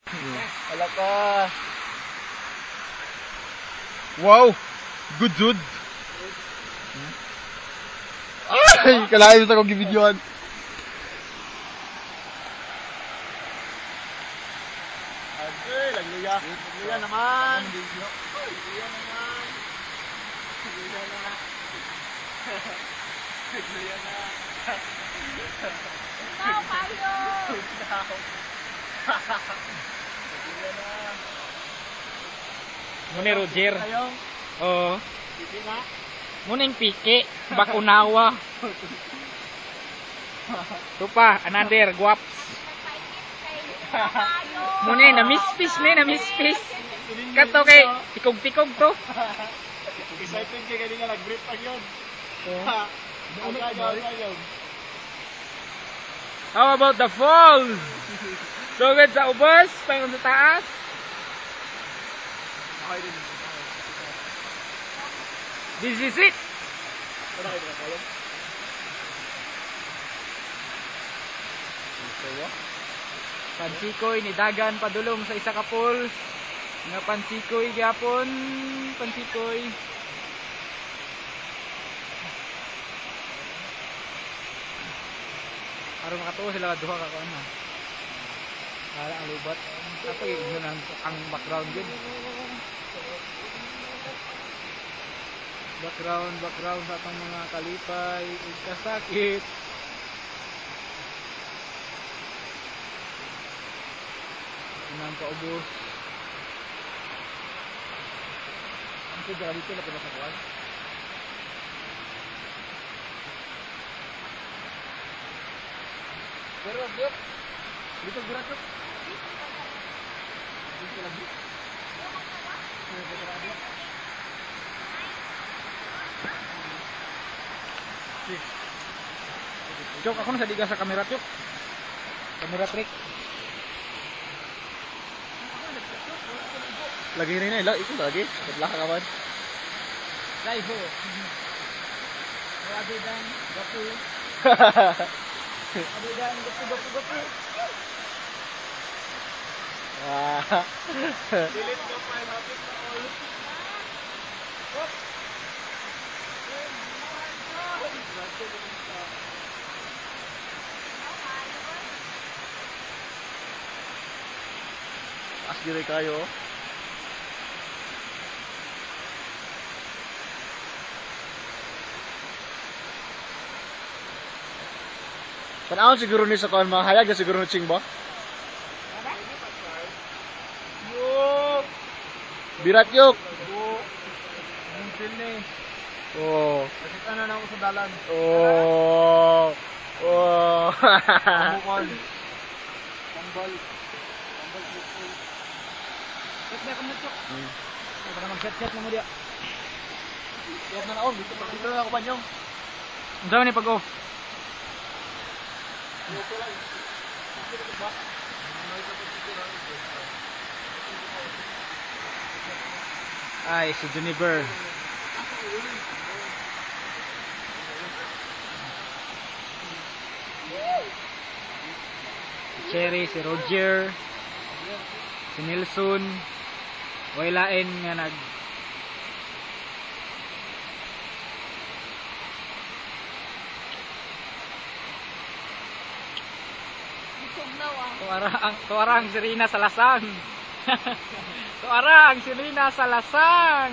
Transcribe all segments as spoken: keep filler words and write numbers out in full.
Wala ka. Wow! Good dude! Ay! Kalahin mo sa kong gibidyoan. Agay! Lagluya! Lagluya naman! Lagluya naman! Lagluya na! Lagluya na! Ikaw, payo! Lagluya na! Muna Roger. Ayong! Oo. Hindi na! Muna yung piki. Bakunawa. Ito pa, another guaps. Muna yung namispis na yung namispis. Kato kay tikog-tikog to. Excited ka kanina, nag-grip pa yun. How about the falls? So good sa ubos, pangon sa taas. This is it. Pansikoy ni dagan padulong sa isa ka falls. Nga pansikoy gyapon, pansikoy. Aron makatuo sila duha ka kuan na. Para ang lubat. Ato yun ang, ang background yun. Background, background sa atong mga kalipay, ug kasakit. Inang paubos. Ang pwede dito na pinakakuan. Pero yuk. Dito gerak yuk. Dito lagi. Dito lagi. Cok, ako na sa diga sa kamera, Cok. Kamera trick. Lagi rin na, ito lagi. Nagla ka kaman. Live ho. Grabe dan, gapu. Grabe dan, gapu, gapu, gapu. Ah. Delete the file, happy to all. As dire kayo. Tanawon siguro ni sa kon mga hayag na siguro ni Ching ba? Yuk. Birat yok. Muncul ni. Oh. Kasi ano na ako sa dalan. Oh. Oh. Bukol. Tambal. Tambal bukol. Set na ako mo, Cok. Hmm. Para mag-set-set mo mo dia. Yan na naon, dito dito na ako banyong. Unsa man ni pag-off? Ay, si Juniper. Si Cherry, si Roger, si Nelson. Way lain nga nag Tuarang, tuarang si Rina sa lasang. Tuarang si Rina sa lasang.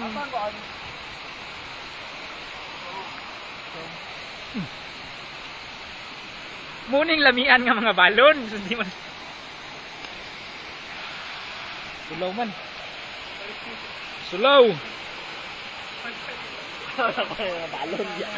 Muning lamian nga mga balon. Hindi man. Sulaw man. Sulaw. Balon yan.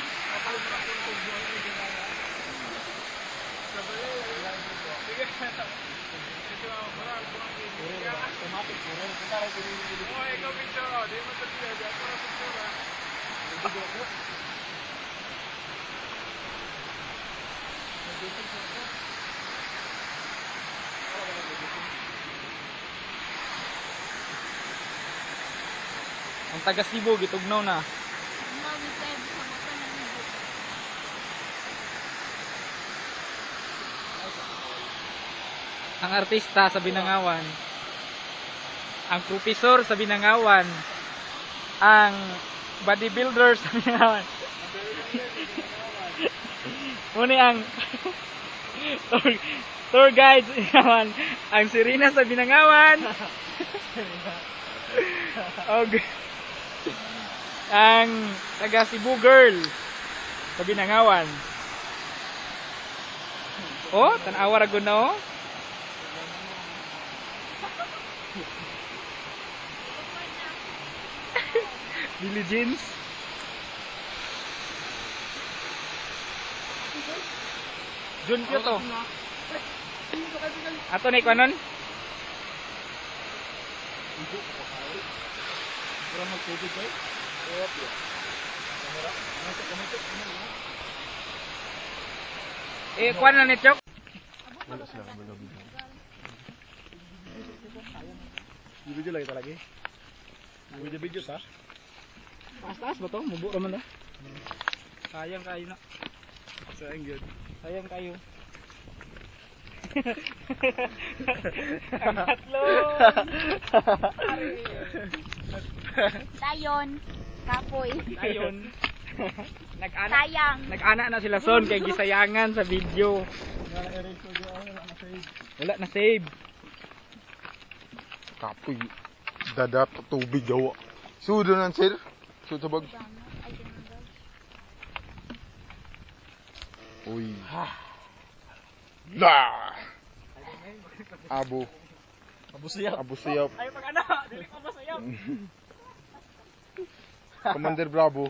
Ang taga Cebu gitugnaw na. ang artista sa Binangawan, ang profesor sa Binangawan, ang bodybuilder sa Binangawan. Muna ang tour, tour guide sa Binangawan, ang Serena sa Binangawan. Og ang taga Cebu girl sa Binangawan. Oh, tanawa ra gud na oh. Billie Jeans. Jun Kyoto. Ato na ikanon? Kurang magtubig kayo? Eh, kuan na ni Chok. Wala sila kabalo. Video lagi ta lagi. Video video ta. Taas-taas ba to? Mubo raman na. Sayang kayo na. Sayang gyud. Sayang kayo. Ang tatlo. Dayon. Kapoy. Ayun. Nag-ana. Sayang. Nag-ana na sila son kay gisayangan sa video. Wala na save. Kapoy. Dadat tubig gawa. Sudo nan sir. Sudo sa bag. Uy. La. Abo. Abu siya. Abo siyap. Ay pag ana, dili ko masayang. Commander Bravo.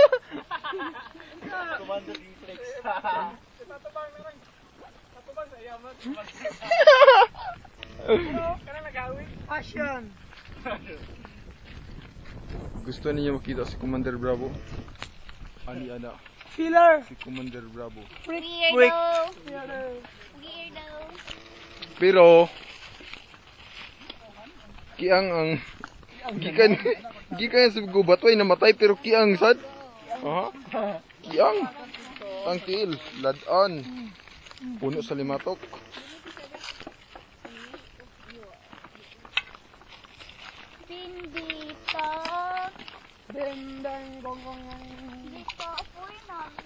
Commander Inflex. Tatubang na rin. Tatubang sa iyaman. Kana nagawin. Passion. Gusto niyo makita si Commander Bravo? Ani ana. Filler. Si Commander Bravo. Weirdo. Quick. Weirdo. Pero kiang ang gikan gikan sa gubat way namatay pero kiang sad. Aha. Kiang. Tangkil, ladan. Puno sa limatok. Hindi pa. Dendang gonggong. Hindi pa apoy namin.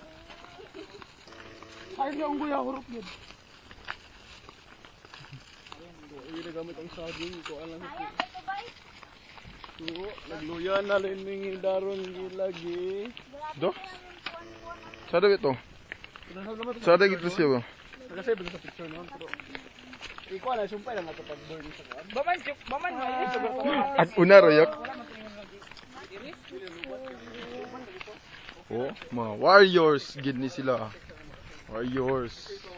Ay yung guya huruf yun. Uy, nagamit ang saging ko alam Sayang ito ba? ko. Nagluya na rin ning daron gilagi. Do? Sada ito. Sada gitu siya ba? Kasi ba sa picture noon pero iko na sumpay lang ato pag burn sa kan. Baman chuk, baman mo. At una royak. Oh, mga warriors gid ni sila. Warriors.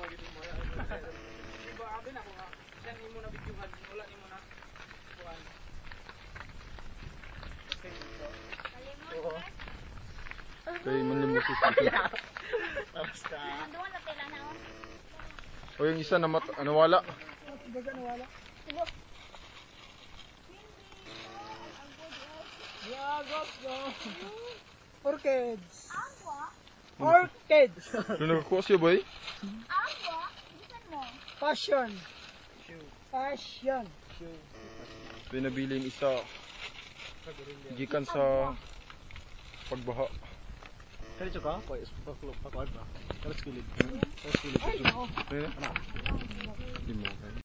Kay manlimos si Sita. Basta. Nanduan na pila na. O yung isa na mat nawala. Orchids. Aqua? Orchids. Ano nakakuha siya ba eh? Aqua? Bisan mo? Passion. Passion. Pinabilin isa. Gikan sa pagbaha. Kali ka? Koy, pakuan ba? Kalas kulit. Kalas kulit. Ayun. Di mo.